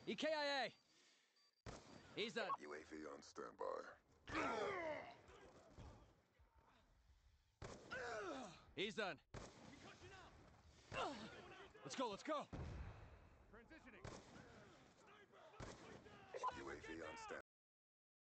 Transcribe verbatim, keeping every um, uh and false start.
E K I A! He's done. U A V on standby. He's done. Let's go, let's go! Transitioning. U A V on standby.